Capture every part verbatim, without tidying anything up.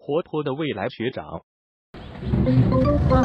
活泼的未来学长。 啊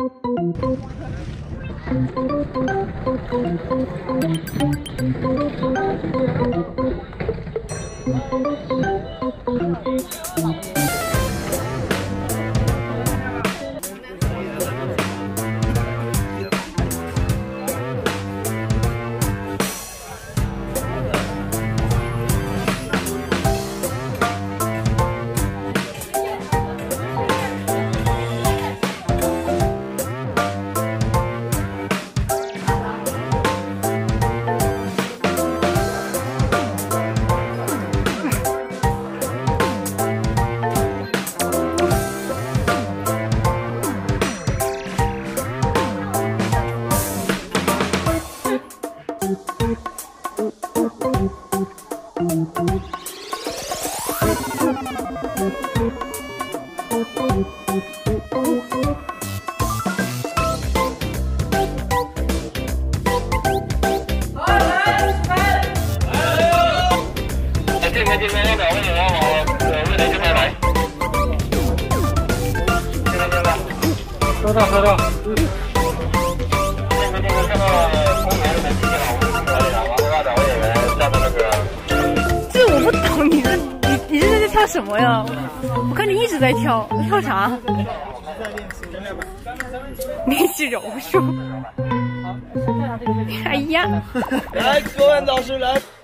收到收到。嗯。 这个这个看到公园里面机器了，我们可以了。完了，两位演员下面那个。 这我不懂，你这你你这在跳什么呀？我看你一直在跳，跳啥？练习柔术。哎呀！ 来，各位老师来。